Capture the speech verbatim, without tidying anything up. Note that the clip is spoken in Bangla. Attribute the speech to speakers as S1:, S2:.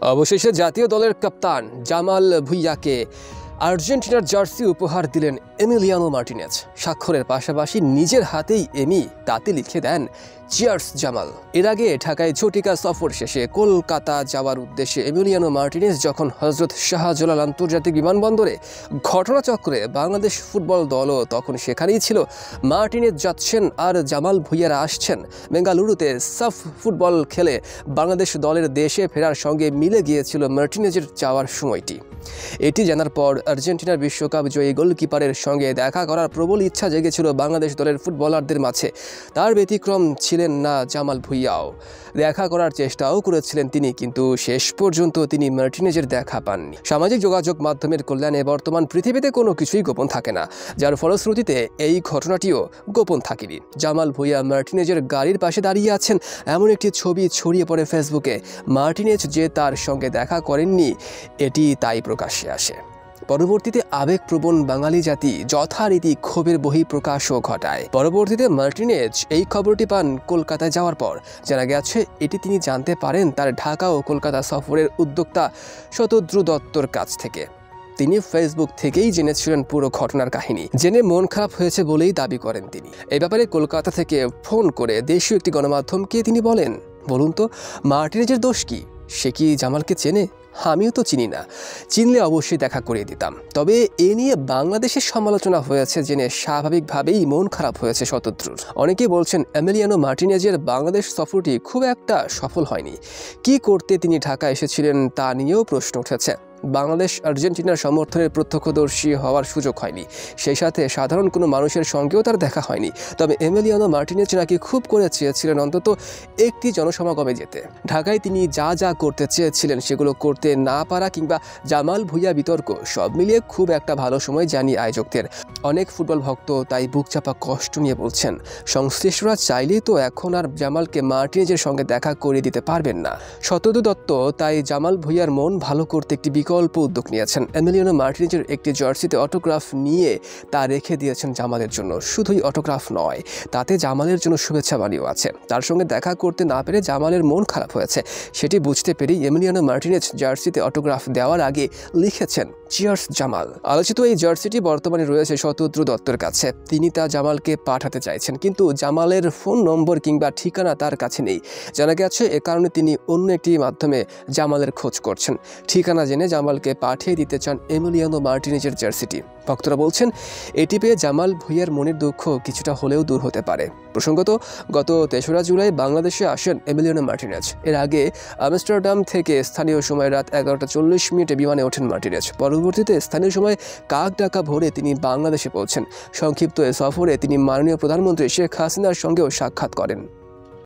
S1: অবশেষে জাতীয় দলের কাপ্তান জামাল ভুঁইয়াকে আর্জেন্টিনার জার্সি উপহার দিলেন এমিলিয়ানো মার্টিনেজ। স্বাক্ষরের পাশাপাশি নিজের হাতেই এমি তাতে লিখে দেন চিয়ার্স জামাল। এর আগে ঢাকায় ঝটিকা সফর শেষে কলকাতা যাওয়ার উদ্দেশ্যে এমিলিয়ানো মার্টিনেজ যখন হযরত শাহজালাল আন্তর্জাতিক বিমানবন্দরে ঘটনাচক্রে বাংলাদেশ ফুটবল দলও তখন সেখানেই ছিল। মার্টিনেজ যাচ্ছেন আর জামাল ভুঁইয়ারা আসছেন। বেঙ্গালুরুতে সাফ ফুটবল খেলে বাংলাদেশ দলের দেশে ফেরার সঙ্গে মিলে গিয়েছিল মার্টিনেজের যাওয়ার সময়টি। এটি জানার পর আর্জেন্টিনার বিশ্বকাপ জয়ী গোলকিপারের সঙ্গে দেখা করার প্রবল ইচ্ছা জেগেছিল বাংলাদেশ দলের ফুটবলারদের মাঝে। তার ব্যতিক্রম ছিলেন না জামাল ভুঁইয়াও। দেখা করার চেষ্টাও করেছিলেন তিনি, কিন্তু শেষ পর্যন্ত তিনি মার্টিনেজের দেখা পাননি। সামাজিক যোগাযোগ মাধ্যমের কল্যাণে বর্তমান পৃথিবীতে কোনো কিছুই গোপন থাকে না, যার ফলশ্রুতিতে এই ঘটনাটিও গোপন থাকেনি। জামাল ভুঁইয়া মার্টিনেজের গাড়ির পাশে দাঁড়িয়ে আছেন এমন একটি ছবি ছড়িয়ে পড়ে ফেসবুকে। মার্টিনেজ যে তার সঙ্গে দেখা করেননি এটি তাই প্রকাশ্যে আসে। পরবর্তীতে আবেগপ্রবণ বাঙালি জাতি যথারীতি ক্ষোভের বহিঃপ্রকাশও ঘটায়। পরবর্তীতে মার্টিনেজ এই খবরটি পান কলকাতায় যাওয়ার পর। জানা গেছে এটি তিনি জানতে পারেন তার ঢাকা ও কলকাতা সফরের উদ্যোক্তা শতদ্রু দত্তর কাছ থেকে। তিনি ফেসবুক থেকেই জেনেছিলেন পুরো ঘটনার কাহিনী। জেনে মন খারাপ হয়েছে বলেই দাবি করেন তিনি। এই ব্যাপারে কলকাতা থেকে ফোন করে দেশীয় একটি গণমাধ্যমকে তিনি বলেন, বলুন তো মার্টিনেজের দোষ কি? সে কি জামালকে চেনে? আমিও তো চিনি না, চিনলে অবশ্যই দেখা করিয়ে দিতাম। তবে এ নিয়ে বাংলাদেশের সমালোচনা হয়েছে জেনে স্বাভাবিকভাবেই মন খারাপ হয়েছে শতদ্রুর। অনেকেই বলছেন এমিলিয়ানো মার্টিনেজের বাংলাদেশ সফরটি খুব একটা সফল হয়নি। কি করতে তিনি ঢাকা এসেছিলেন তা নিয়েও প্রশ্ন উঠেছে। বাংলাদেশ আর্জেন্টিনার সমর্থনের প্রত্যক্ষদর্শী হওয়ার সুযোগ হয়নি, সেই সাথে সাধারণ কোনো মানুষের সঙ্গেও তার দেখা হয়নি। তবে এমিলিয়ানো মার্টিনেজ নাকি খুব করে চেয়েছিলেন অন্তত একটি জনসমাগমে যেতে। ঢাকায় তিনি যা যা করতে চেয়েছিলেন সেগুলো করতে না পারা কিংবা জামাল ভুঁইয়া বিতর্ক সব মিলিয়ে খুব একটা ভালো সময় জানি আয়োজকদের। অনেক ফুটবল ভক্ত তাই বুকচাপা কষ্ট নিয়ে বলছেন, সংশ্লিষ্টরা চাইলেই তো এখন আর জামালকে মার্টিনেজের সঙ্গে দেখা করিয়ে দিতে পারবেন না। শতদ্রু দত্ত তাই জামাল ভুঁইয়ার মন ভালো করতে একটি বিকল্প উদ্যোগ নিয়েছেন। এমিলিয়ানো মার্টিনেজের একটি জার্সিতে অটোগ্রাফ নিয়ে তা রেখে দিয়েছেন জামালের জন্য। শুধুই অটোগ্রাফ নয়, তাতে জামালের জন্য শুভেচ্ছা বাণীও আছে। তার সঙ্গে দেখা করতে না পেরে জামালের মন খারাপ হয়েছে, সেটি বুঝতে পেরেই এমিলিয়ানো মার্টিনেজ জার্সিতে অটোগ্রাফ দেওয়ার আগে লিখেছেন চিয়ার্স জামাল। আলোচিত এই জার্সিটি বর্তমানে রয়েছে শতদ্রু দত্তর কাছে। তিনি তা জামালকে পাঠাতে চাইছেন, কিন্তু জামালের ফোন নম্বর কিংবা ঠিকানা তার কাছে নেই। জানা গেছে এ কারণে তিনি অন্য একটি মাধ্যমে জামালের খোঁজ করছেন। ঠিকানা জেনে জামালকে পাঠিয়ে দিতে চান এমিলিয়ানো মার্টিনেজের জার্সিটি। ভক্তরা বলছেন এটি পেয়ে জামাল ভুঁইয়ার মনের দুঃখ কিছুটা হলেও দূর হতে পারে। প্রসঙ্গত, গত তেসরা জুলাই বাংলাদেশে আসেন এমিলিয়ানো মার্টিনেজ। এর আগে আমস্টারডাম থেকে স্থানীয় সময় রাত এগারোটা চল্লিশ মিনিটে বিমানে ওঠেন মার্টিনেজ। পরবর্তীতে স্থানীয় সময় কাক ডাকা ভোরে তিনি বাংলাদেশে পৌঁছেন। সংক্ষিপ্ত এ সফরে তিনি মাননীয় প্রধানমন্ত্রী শেখ হাসিনার সঙ্গেও সাক্ষাৎ করেন।